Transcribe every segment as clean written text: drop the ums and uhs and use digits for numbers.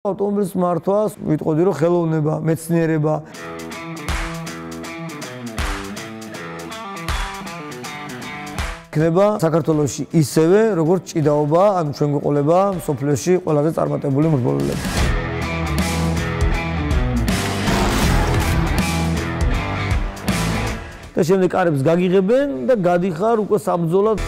ავტომობილის მართვას ვიტყოდი რომ ხელოვნება, მეცნიერება იქნება საქართველოში ისევე როგორც ჭიდაობა, ანუ ჩვენ გვიყოლება მსოფლიოში ყველაზე წარმატებული მრბოლელები. და შემდეგ კარებს გაგიღებენ და გადიხარ უკვე საბრძოლად.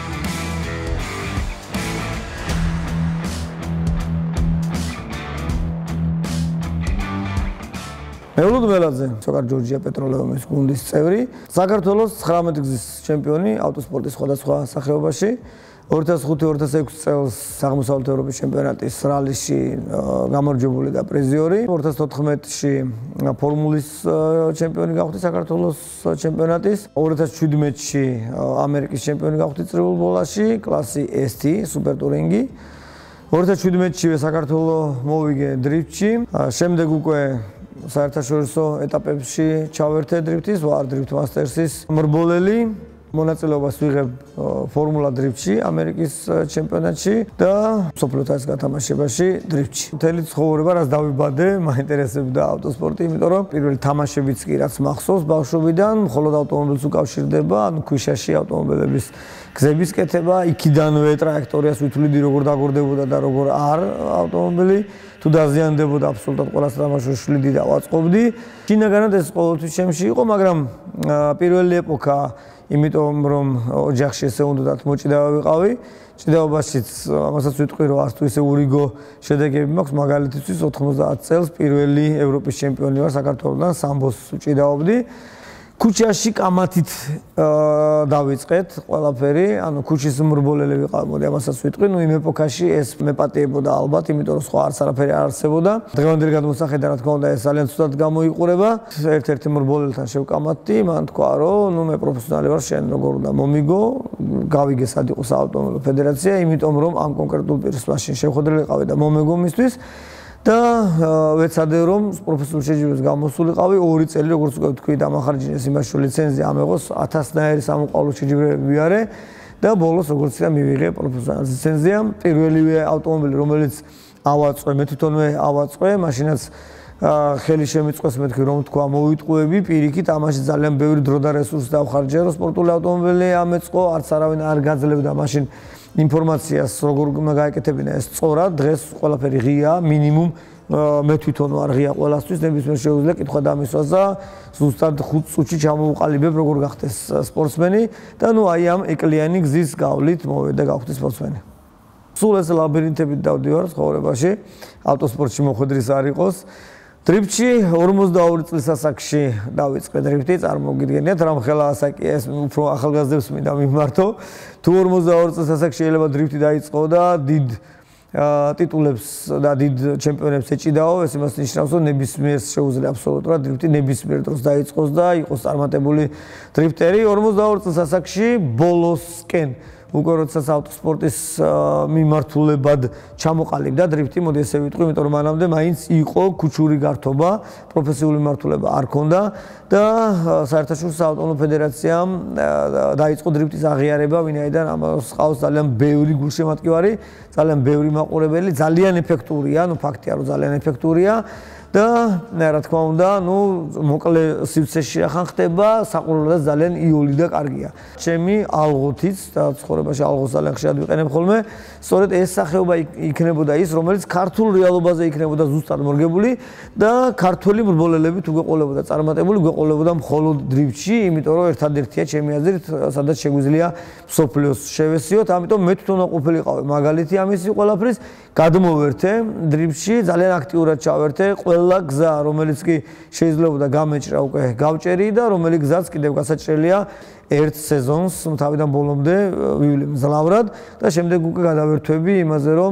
მევლუდ მელაძე, Socar Petroleum გუნდის წევრი, საქართველოს 19 გზის ჩემპიონი ავტოსპორტის სხვადასხვა სახეობაში, 2005-2006 წელს აღმოსავლეთ ევროპის ჩემპიონატის რალიში გამარჯვებული და პრიზიორი, 2014-ში ფორმულის ჩემპიონი გახდი საქართველოს ჩემპიონატის, 2017-ში ამერიკის ჩემპიონი გახდი წრიულ ბოლაში, კლასი ST, სუპერ ტურინგი. 2017-ში საქართველოს მოვიგე დრიფტში, შემდეგ უკვე საერთაშორისო ეტაპებში ჩავერთე დრიფტის, ვარ დრიფტ მასტერსის მრბოლელი, მონაწილეობას ვიღებ ფორმულა დრიფტში, ამერიკის ჩემპიონატში და მსოფლიო თასის გათამაშებაში დრიფტში. მთელი ცხოვრება რაც დავიბადე, მაინტერესებდა ავტოსპორტი, იმიტომ რომ პირველი თამაშებიც კი რაც მახსოვს ბავშვობიდან, მხოლოდ ავტომობილს უკავშირდება, ანუ ქვიშაში ავტომობილების გზების კეთება, იქიდანვე ტრაექტორიას ვითვლიდი როგორ დაგორდებოდა და როგორ არ ავტომობილი, თუ დაზიანდებოდა აბსოლუტურად ყველა თამაშს ვლიდი და ვაწყობდი. შინაგანად ეს ყოველთვის ჩემში იყო, მაგრამ პირველი ეპოქა, იმიტომ რომ ოჯახში ესე უნდათ მოჭიდავა ვიყავი, ჭიდაობაშიც ამასაც ვიტყვი რომ არც თუ ისე ურიგო შედეგები მაქვს, მაგალითისთვის 90 წელს პირველი ევროპის ჩემპიონი ვარ საქართველოსთან, სამბოს ვჭიდაობდი. ქუჩაში კამათით დავიწყეთ ყველაფერი, ანუ ქუჩის მრბოლელი ვიყავ, მოდი ამასაც ვიტყვი, იმ ეპოქაში ეს მეპატიებოდა ალბათ, იმიტომ რომ სხვა არც არაფერი არ არსებობდა. დღევანდელი გადმოსახედა რა თქმა უნდა ეს ძალიან ცუდად გამოიყურება. ერთ-ერთი მრბოლელთან შევკამათდი, მან თქვა რომ მე პროფესიონალი ვარ, შენ როგორ უნდა მომიგო, გავიგე სად იყო საავტომობილო ფედერაცია, იმიტომ რომ ამ კონკრეტულ პირს მაშინ შევხვედრილი ყავი და მომეგო მისთვის. და ვეცადე რომ პროფესიულ შეჯიბრებას გამოსულიყავი 2 წელი როგორც უკვე თქვი დამახარჯინეს იმაში რომ ლიცენზია ამეღოს 1000-ნაირი სამოყვარულო შეჯიბრებები ვიარე და ბოლოს როგორც იცი მივიღე პროფესიონალის ლიცენზია. პირველივე ავტომობილი რომელიც ავაწყვე, მე თვითონვე ავაწყვე, მაშინაც ხელი შემიწყეს მე თქვი რომ თქვა მოვიტყუები პირიქით, ამაში ძალიან ბევრი დრო და რესურსი დავხარჯე რომ სპორტული ავტომობილი ამეწყო, არც არავინ არ გაძლევდა მაშინ ინფორმაციას როგორ უნდა გაეკეთებინა ეს სწორად, დღეს ყველაფერი ღია, მინიმუმ მე თვითონ ვარ ღია ყველასთვის, ნებისმიერ შეუძლია კითხვა დამისვას და ზუსტად 5 წუთში ჩამოვუყალიბებ როგორ გახდეს სპორტსმენი და ნუ აი ამ ეკლიანი გზის გავლით მოვედა გავხდი სპორტსმენი. სულ ეს ლაბირინთებით დავდივარ ცხოვრებაში, ავტოსპორტში მოხვედრის არ იყოს. დრიფტში 42 წლის ასაკში დავიწყე დრიფტი, წარმოგიდგენიათ რამ ხელა ასაკი ეს უფრო ახალგაზრდებს მინდა მიმართო. თუ 42 წლის ასაკში შეიძლება დრიფტი დაიწყო და დიდ ტიტულებს და დიდ ჩემპიონებს ეჭიდაო, ეს იმას ნიშნავს, რომ ნებისმიერს შეუძლია აბსოლუტურად დრიფტი ნებისმიერ დროს დაიწყოს და იყოს წარმატებული დრიფტერი. 42 წლის ასაკში ბოლოსკენ უკვე როდესაც ავტოსპორტის მიმართულებად ჩამოყალიბდა დრიფტი, მოდი ესე ვიტყვი, იმიტომ რომ მანამდე მაინც იყო ქუჩური გართობა, პროფესიული მიმართულება არ ქონდა და საერთაშორისო ავტომობილო ფედერაციამ დაიწყო დრიფტის აღიარება, ვინაიდან ამას ყავს ძალიან ბევრი გულშემატკივარი, ძალიან ბევრი მაყურებელი, ძალიან ეფექტურია, ნუ ფაქტია რომ ძალიან ეფექტურია. და რა თქმა უნდა, ნუ მოკლე სივრცეში ახან ხდება, საყურებლადაც ძალიან იული და კარგია. ჩემი ალღოთიც და ცხოვრებაში ალღოს ძალიან ხშირად ვიყენებ ხოლმე, სწორედ ეს სახეობა იქნებოდა ის, რომელიც ქართულ რეალობაზე იქნებოდა ზუსტად მორგებული და ქართველი მრბოლელები თუ გვეყოლებოდა წარმატებული, გვეყოლებოდა მხოლოდ დრიფტში, იმიტომ რომ ერთადერთია ჩემი აზრით, სადაც შეგვიძლია მსოფლიოს შევესიოთ, ამიტომ მე თვითონ ყოფილიყავი მაგალითი ამისი ყველაფრის, გადმოვერთე დრიფტში, ძალიან აქტიურად ჩავერთე ყველა გზა, რომელიც კი შეიძლებოდა გამეჭრა უკვე გავჭერი და რომელი გზაც კიდევ გასაჭრელია ერთ სეზონს თავიდან ბოლომდე ვივლი მძლავრად და შემდეგ უკვე გადავერთვები იმაზე რომ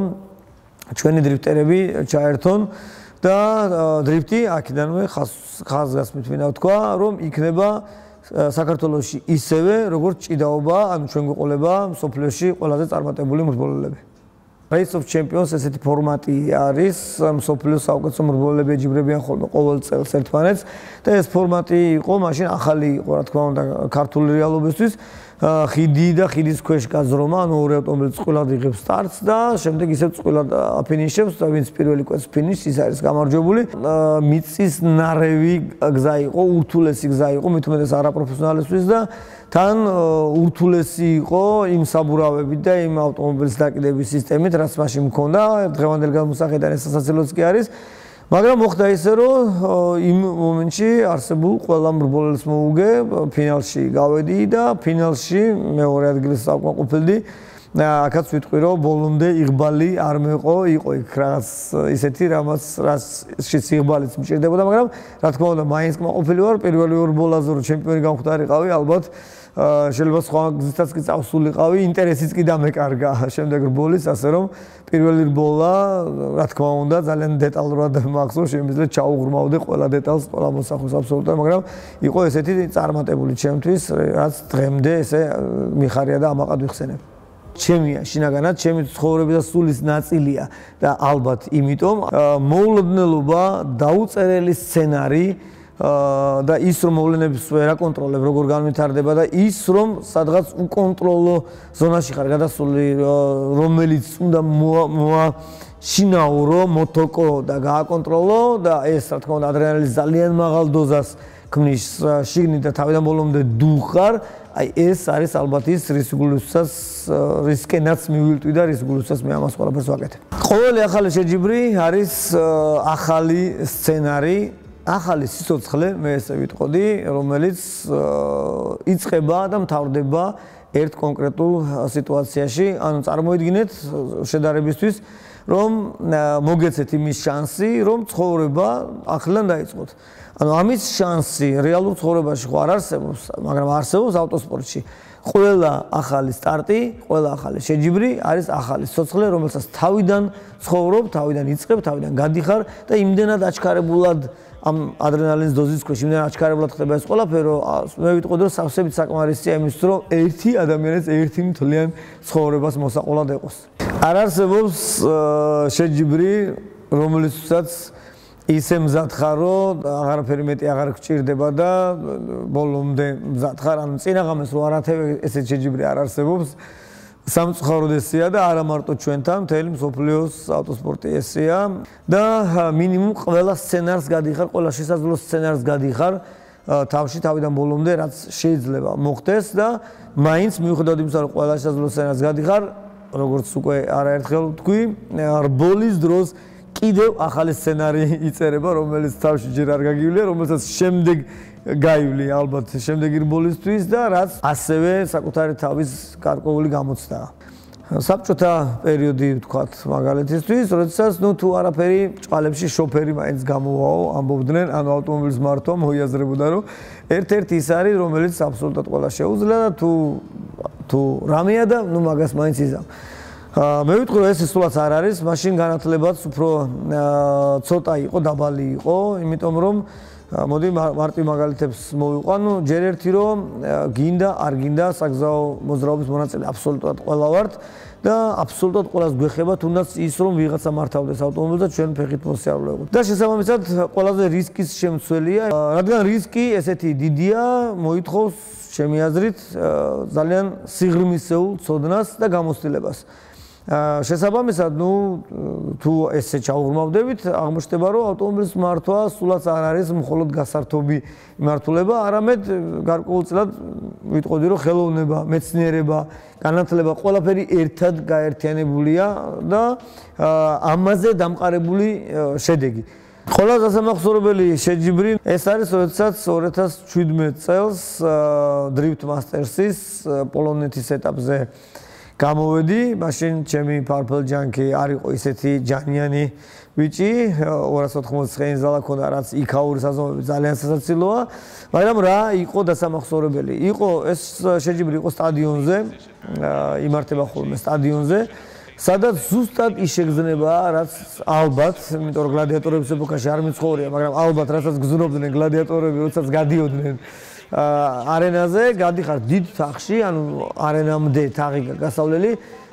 ჩვენი დრიფტერები ჩაერთონ და დრიფტი აქედანვე ხაზგასმით მინდა ვთქვა რომ იქნება საქართველოში ისევე როგორც ჭიდაობა, ანუ ჩვენ გვიყოლება მსოფლიოში ყველაზე წარმატებული მრბოლელები. Race of Champions ესეთი ფორმატი არის, მსოფლიოს საუკეთესო მრბოლელები ეჯიბრებიან ხოლმე ყოველ წელს ერთმანეთს და ეს ფორმატი იყო, მაშინ ახალი იყო, რა თქმა უნდა, ქართული რეალობისთვის, ხიდი და ხიდის ქვეშ გაზრომა, ანუ ორი ავტომობილი წყვილად იღებს სტარტს და შემდეგ ისევ წყვილად აფინიშებს და ვინც პირველი კვეთს ფინიშს, ის არის გამარჯვებული. მიწის ნარევი გზა იყო, ურთულესი გზა იყო, მით უმეტეს არაპროფესიონალისთვის და თან ურთულესი იყო იმ საბურავებით და იმ ავტომობილის დაკიდების სისტემით, რაც მაშინ მქონდა. დღევანდელ გამოსახედიდან ეს სასაცილოც კი არის. მაგრამ მოხდა ისე, რომ იმ მომენტში არსებულ ყველა მრბოლელს მოუგე, ფინალში გავედი და ფინალში მეორე ადგილს ავკმაყოფილდი. აქაც ვიტყვი, რომ ბოლომდე იღბალი არ მეყო, იყო იქ რაღაც ისეთი, რაშიც იღბალიც მჭირდებოდა, მაგრამ რა თქმა უნდა, მაინც კმაყოფილი ვარ. პირველი ორ ბოლაზე რომ ჩემპიონი გამختارიყავი, ალბათ შეიძლება სხვა გზითაც კი წავსულიყავი, ინტერესიც კი დამეკარგა შემდეგ რბოლის, ასე რომ პირველი რბოლა, რა თქმა უნდა, ძალიან დეტალურად მახსოვს, შემიძლია ჩაუღრმავდე ყველა დეტალს, ყველა მოსახოს აბსოლუტურად, მაგრამ იყო ესეთი წარმატებული ჩემთვის, რაც დღემდე ესე მიხარია და ამაყად ვიხსენებ. ჩემია შინაგანად, ჩემი ცხოვრების და სულის ნაწილია და ალბათ იმიტომ მოულოდნელობა, დაუწერელი სცენარი და ის რომ მოვლენებს ვერ აკონტროლებ, როგორ განვითარდება და ის რომ სადღაც უკონტროლო ზონაში ხარ გადასული, რომელიც უნდა მოაშინაურო, მოტოკო და გააკონტროლო და ეს რა თქმა უნდა ადრენალინის ძალიან მაღალ დოზას ქმნის შიგნით და თავიდან ბოლომდე დუხარ, აი ეს არის ალბათ ის რისკენაც მივილტვი და რის გულისას მე ამას ყველაფერს ვაკეთებ. ყოველი ახალი შეჯიბრი არის ახალი სცენარი, ახალი სიცოცხლე, მე ესე ვიტყოდი, რომელიც იწყება და მთავრდება ერთ კონკრეტულ სიტუაციაში, ანუ წარმოიდგინეთ შედარებისთვის, რომ მოგეცეთ იმის შანსი, რომ ცხოვრება ახლიდან დაიწყოთ. ანუ ამის შანსი რეალურ ცხოვრებაში ხო არ არსებობს, მაგრამ არსებობს ავტოსპორტში. ყველა ახალი სტარტი, ყველა ახალი შეჯიბრი არის ახალი სიცოცხლე, რომელსაც თავიდან ცხოვრობ, თავიდან იწყებ, თავიდან გადიხარ და იმდენად აჩქარებულად ამ ადრენალინის დოზის ქვეშ იმდენად აჩქარებულად ხდება ეს ყველაფერი, რომ მე ვიტყოდი, რომ სავსებით საკმარისია იმის, რომ ერთი ადამიანის ერთი მთლიან ცხოვრებას მოსაყოლად ეყოს. არ არსებობს შეჯიბრი, რომელიცაც ისე მზად ხარ, რომ აღარაფერი მეტი აღარ გჭირდება და ბოლომდე მზად ხარ, ანუ წინაღამეს რო არათევე ესეთ შეჯიბრი არ არსებობს. სამწუხაროდ ესეა და არა მარტო ჩვენთან, მთელი მსოფლიოს ავტოსპორტი ესეა და მინიმუმ ყველა სცენარს გადიხარ, ყველა შესაძლო სცენარს გადიხარ თავში თავიდან ბოლომდე, რაც შეიძლება მოხდეს და მაინც მიუხედავად იმისა, რომ ყველა შესაძლო სცენარს გადიხარ, როგორც უკვე არაერთხელ ვთქვი, რბოლის დროს კიდევ ახალი სცენარი იწერება, რომელიც თავში ჯერ არ გაგივლია, რომელსაც შემდეგ გაივლი ალბათ შემდეგი რბოლისთვის და რაც ასევე საკუთარი თავის გარკვეული გამოცდაა. საბჭოთა პერიოდი ვთქვათ მაგალითისთვის, როდესაც თუ არაფერი ჭყალებში შოფერი მაინც გამოვაო, ამბობდნენ, ანუ ავტომობილის მართვა მოიაზრებოდა, რომ ერთ-ერთი ის არის, რომელიც აბსოლუტურად ყველა შეუძლია და თუ რამეა და მაგას მაინც იზამ. მე ვიტყვი, რომ ეს სულაც არ არის, მაშინ განათლებაც უფრო ცოტა იყო, დაბალი იყო, იმიტომ რომ მოდი მარტივ მაგალითებს მოვიყვან, ჯერ ერთი რომ გინდა, არ გინდა საგზაო მოძრაობის მონაწილე აბსოლუტურად ყველა ვართ და აბსოლუტურად ყველას გვეხება, თუნდაც ის რომ ვიღაცა მართავდეს ავტომობილს და ჩვენ ფეხით მოსიარულეყოთ. და შესაბამისად ყველაზე რისკის შემცველია, რადგან რისკი ესეთი დიდია, მოითხოვს ჩემი აზრით ძალიან სიღრმისეულ ცოდნას და გამოცდილებას. შესაბამისად, თუ ესე ჩაუღრმავდებით, აღმოჩნდება, რომ ავტომობილის მართვა სულაც არ არის მხოლოდ გასართობი მიმართულება, არამედ გარკვეულწილად ვიტყოდი, რომ ხელოვნება, მეცნიერება, განათლება, ყველაფერი ერთად გაერთიანებულია და ამაზე დამყარებული შედეგი. ყველაზე სამახსოვრებელი შეჯიბრი ეს არის, როდესაც 2017 წელს დრიფტ მასტერსის პოლონეთის ეტაპზე გამოვედი, მაშინ ჩემი ფარფლ-ჯანკი არ იყო ისეთი ჯანიანი ბიჭი, 280 ცხენის ზალა ქონდა, რაც იქაური საზომები ძალიან სასაცილოა, მაგრამ რა იყო დასამახსოვრებელი? იყო ეს შეჯიბრი იყო სტადიონზე, იმართება ხოლმე სტადიონზე, სადაც ზუსტად ის შეგრძნება, რაც ალბათ, იმიტომ რომ გლადიატორების ეპოქაში არ მიცხოვრია, მაგრამ ალბათ რასაც გზნობდნენ გლადიატორები, როდესაც გადიოდნენ არენაზე, გადიხარ დიდ თაღში, ანუ არენამდე თაღი გასავლელი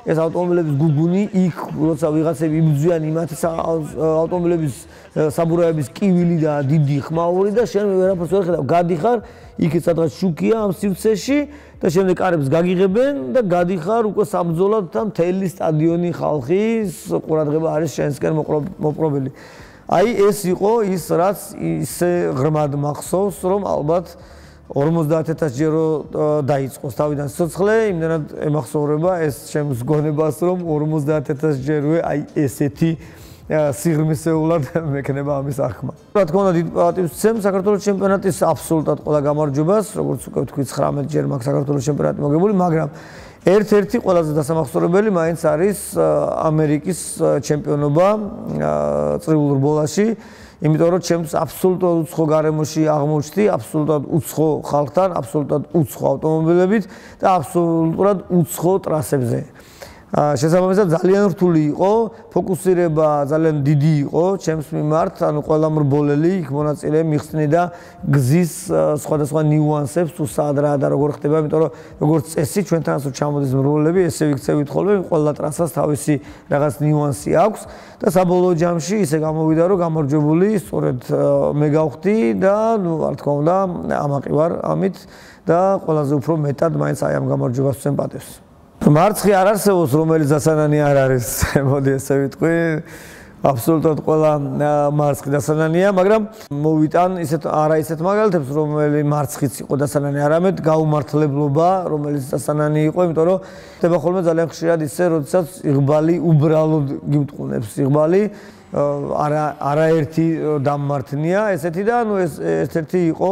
ეს ავტომობილების გუგუნი იქ როცა ვიღაცები იბრძვიან იმათი ავტომობილების საბურავების კივილი და დიდი ხმაური და შენ ვერაფერს ვერ ხედავ გადიხარ იქით სადღაც შუქია ამ სივრცეში და შემდეგ კარებს გაგიღებენ და გადიხარ უკვე საბრძოლად და მთელი სტადიონი ხალხის ყურადღება არის შენსკენ მოპყრობილი. აი ეს იყო ის რაც ისე ღრმად მახსოვს რომ ალბათ 50000 ჯერო დაიწყოს თავიდან სიცოცხლე, იმდენად ემახსოვრება ეს ჩემს გონებას რომ 50000 ჯეროე აი ესეთი სიღრმისეულად მექნება ამის აღქმა. რა თქმა უნდა დიდ პატივს ვცემ საქართველოს ჩემპიონატის აბსოლუტად ყველა გამარჯვებას, როგორც უკვე ვთქვით 19 ჯერ მაქვს საქართველოს ჩემპიონატი მოგებული, მაგრამ ერთ-ერთი ყველაზე დასამახსოვრებელი მაინც არის ამერიკის ჩემპიონობა წრიულ რბოლაში. იმიტომ რომ ჩემს აბსოლუტურად უცხო გარემოში აღმოჩნდი, აბსოლუტურად უცხო ხალხთან, აბსოლუტურად უცხო ავტომობილებით და აბსოლუტურად უცხო ტრასებზე. შესაბამისად ძალიან რთული იყო, ფოკუსირება ძალიან დიდი იყო ჩემს მიმართ, ანუ ყველა მრბოლელი იქ მონაწილე მიხსნიდა გზის სხვადასხვა ნიუანსებს, თუ სად რა და როგორ ხდება, იმიტომ რომ როგორც წესი ჩვენთან ასო ჩამოდის მრბოლელები, ესე ვიქცევით ხოლმე, ყველა ტრასას თავისი რაღაც ნიუანსი აქვს და საბოლოო ჯამში ისე გამოვიდა, რომ გამარჯვებული სწორედ მე გავხდი და ნუ რა თქმა უნდა, ამაყი ვარ ამით და ყველაზე უფრო მეტად მაინც აი ამ გამარჯვებას ვცემ პატივს. მარცხი არ არსებობს, რომელიც დასანანი არ არის, მოდი ესე ვიტყვი. აბსოლუტურად ყველა მარცხი დასანანია, მაგრამ მოვიტან არა ისეთ მაგალითებს, რომელი მარცხიც იყო დასანანი, არამედ გაუმართლებლობა, რომელიც დასანანი იყო, იმიტომ რომ ხდება ხოლმე ძალიან ხშირად ისე, როდესაც იღბალი უბრალოდ გიმტყუნებს იღბალი, არაერთი დამმართნია ესეთი და ნუ ეს ერთ-ერთი იყო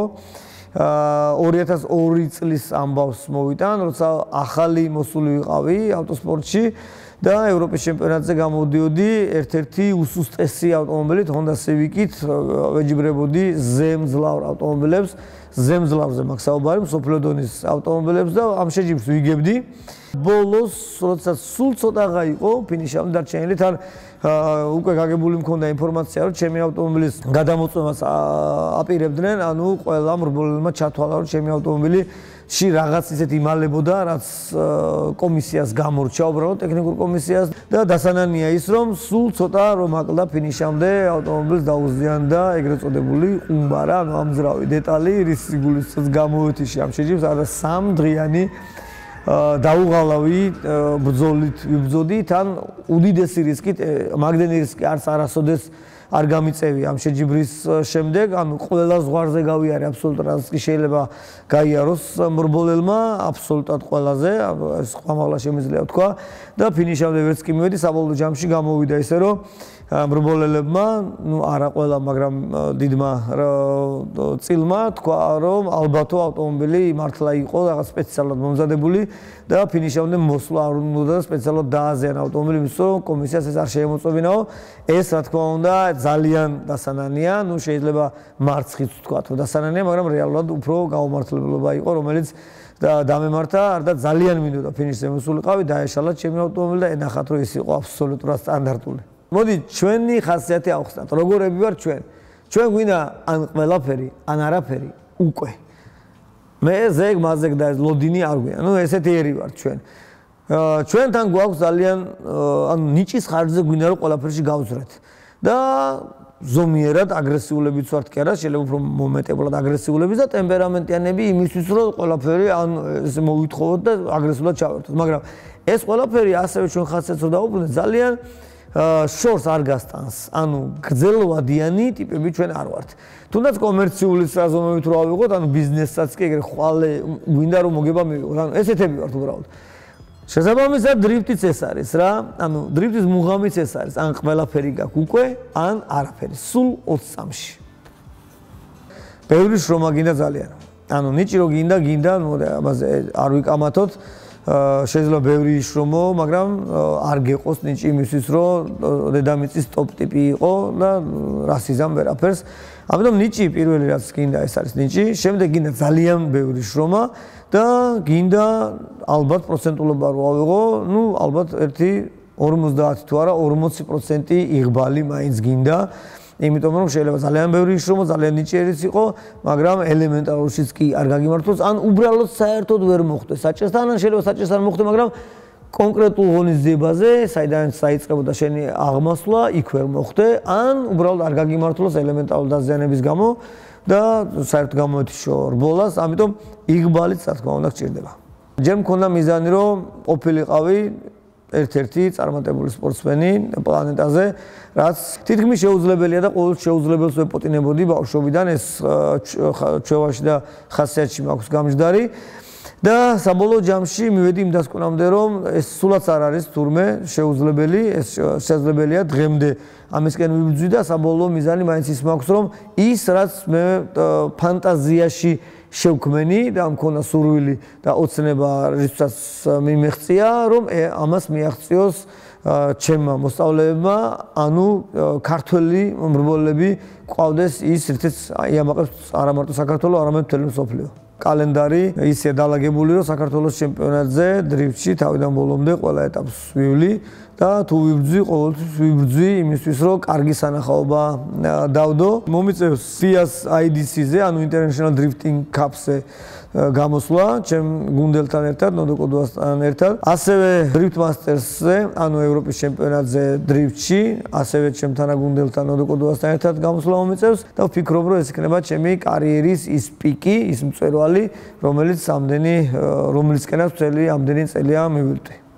2002 წლის ამბავს მოვიტან, როცა ახალი მოსული ვიყავი ავტოსპორტში და ევროპის ჩემპიონატზე გამოდიოდი ერთ-ერთი უსუსტესი ავტომობილით, Honda Civic-ით, ვეჯიბრებოდი ზემძლავრ ავტომობილებს, ზემძლავრზე მაქვს საუბარი, მსოფლიო დონის ავტომობილებს და ამ შეჯიბრს ვიგებდი. ბოლოს, როდესაც სულ ცოტაღა იყო ფინიშამდე დარჩენილი, თან უკვე გაგებული მქონდა ინფორმაცია, რომ ჩემი ავტომობილის გადამოწმებას აპირებდნენ, ანუ ყველა მრბოლელმა ჩათვალა, რომ ჩემი ავტომობილიში რაღაც ისეთი იმალებოდა, რაც კომისიას გამორჩა, უბრალოდ ტექნიკურ კომისიას და დასანანია ის, რომ სულ ცოტა რომ აკლდა ფინიშამდე ავტომობილს დაუზიანდა ეგრეთ წოდებული ყუმბარა, ანუ ამძრავი დეტალი, რის სიგულისწოდს გამოვეთიში ამ შეჯიბრს, არა 3 დღიანი დაუღალავი ბრძოლით ვიბრძოდი, თან უდიდესი რისკით, მაგდენი რისკი არასოდეს არ გამიწევი ამ შეჯიბრის შემდეგ, ანუ ყველა ზღვარზე გავიარე აბსოლუტურად, რაც კი შეიძლება გაიაროს მრბოლელმა, აბსოლუტურად ყველაზე, ეს ყვამაღლა შემიძლია ვთქვა და ფინიშამდე ვერც კი მივედი, საბოლოო ჯამში გამოვიდა ისე, რომ მრბოლელებმა, ნუ არა ყველა, მაგრამ დიდმა წილმა თქვა, რომ ალბათო ავტომობილი მართლა იყო რაღაც სპეციალურად მომზადებული და ფინიშამდე მოსვლა არ უნდა და სპეციალურად დააზიანა ავტომობილი, იმის რომ კომისიას ეს არ შეემოწმებინაო. ეს რა თქმა უნდა ძალიან დასანანია, ნუ შეიძლება მარცხიც ვთქვათ, რომ დასანანია, მაგრამ რეალურად უფრო გაუმართლებლობა იყო, რომელიც დამემართა, და ძალიან მინდოდა ფინიშზე მოსულიყავი, დაეშალა ჩემი ავტომობილი და ენახათ, რომ ის იყო აბსოლუტურად სტანდარტული. მოდი ჩვენი ხასიათი ავხსნათ, როგორები ვარ ჩვენ. ჩვენ გვინდა ან ყველაფერი, ან არაფერი უკვე. მე ზეგ მაზეგ და ლოდინი არ გვინდა. ნუ ესეთი ერი ვარ ჩვენ. ჩვენთან გვაქვს ძალიან ანუ ნიჭის ხარჯზე გვინდა რომ ყველაფერში გავძრეთ. და ზომიერად აგრესიულებიც ვართ კი არა, შეიძლება უფრო მომეტებლად აგრესიულების და ტემპერამენტიანები იმისთვის რომ ყველაფერი ან ესე მოვითხოვოთ და აგრესიულად ჩავერთოთ. მაგრამ ეს ყველაფერი ასევე ჩვენ ხასიათს რომ დაუბრუნდეთ ძალიან შორს არ გასტანს, ანუ გრძელვადიანი ტიპები ჩვენ არ ვართ. თუნდაც კომერციული საზომებით რო ავიღოთ, ანუ ბიზნესსაც კი ეგრე ხვალე გვინდა რომ მოგება მივიღოთ. ანუ ესეთები ვართ უბრალოდ. შესაბამისად დრიფტიც ეს არის რა, ანუ დრიფტის მუღამიც ეს არის, ან ყველაფერი გაქვს უკვე, ან არაფერი, სულ 20 წამში. ბევრი შრომა გინდა ძალიან. ანუ ნიჭი რო გინდა, ნუ ამაზე არ ვიკამათოთ. შეიძლება ბევრი იშრომო, მაგრამ არ გეყოს ნიჭი იმისთვის, რომ დედამიწის ტოპ ტიპი იყო და რასიზამ ვერაფერს. ამიტომ ნიჭი პირველი რაც გინდა ეს არის ნიჭი, შემდეგ გინდა ძალიან ბევრი შრომა და გინდა ალბათ პროცენტულობა რო ავიღო, ნუ ალბათ 50 თუ არა 40% იღბალი მაინც გინდა. იმიტომ რომ შეიძლება ძალიან ბევრი შრომა, ძალიან ნიჭიერიც იყო, მაგრამ ელემენტარულშიც კი არ გაგიმართოს, ან უბრალოდ საერთოდ ვერ მოხდეს საჭესთან, ან შეიძლება საჭესთან მოხდეს, მაგრამ კონკრეტულ ღონისძიებაზე, საიდანაც დაიწყებოდა შენი აღმასვლა, იქ ვერ მოხდე, ან უბრალოდ არ გაგიმართლოს ელემენტარული დაზიანების გამო და საერთოდ გამოეთიშო რბოლას, ამიტომ იღბალიც რა თქმა უნდა გჭირდება. ჯერ მქონდა მიზანი, რომ ყოფილიყავი ერთ-ერთი წარმატებული სპორტსმენი პლანეტაზე, რაც თითქმის შეუძლებელია და ყოველთვის შეუძლებელს ვეპოტინებოდი ბავშვობიდან, ეს ჩვევაში და ხასიათში მაქვს გამჯდარი. და საბოლოო ჯამში მივედი იმ დასკვნამდე, რომ ეს სულაც არ არის თურმე შეუძლებელი, ეს შესაძლებელია დღემდე ამისკენ ვიბრძვი და საბოლოო მიზანი მაინც ის მაქვს, რომ ის რაც მე ფანტაზიაში შევქმენი და მქონა სურვილი და ოცნება რითაც მიმეღწია, რომ ამას მიაღწიოს ჩემმა მოსწავლეებმა, ანუ ქართველი მრბოლები ყავდეს ის, რითაც იამაყებს არა მარტო საქართველოს, არამედ მთელი მსოფლიო. კალენდარი ისე დალაგებული, რომ საქართველოს ჩემპიონატზე დრიფტში თავიდან ბოლომდე ყველა ეტაპს ვივლი და თუ ვიბრძვი, ყოველთვის ვიბრძვი იმისთვის, რომ კარგი სანახაობა დავდო. მომიწევს FIA-ს IDC-ზე, ანუ International Drifting Cup-ზე გამოსვლა, ჩემ გუნდელთან ერთად, ნოდო კოდუასთან ერთად. ასევე Drift Masters-ზე, ანუ ევროპის ჩემპიონატზე დრიფტში, ასევე ჩემ თანაგუნდელთან ნოდო კოდუასთან ერთად გამოსვლა მომიწევს და ვფიქრობ, რომ ეს იქნება ჩემი კარიერის ის პიკი, ის მწვერვალი, რომელიცკენაც მთელი ამდენი წელია მივირთვი.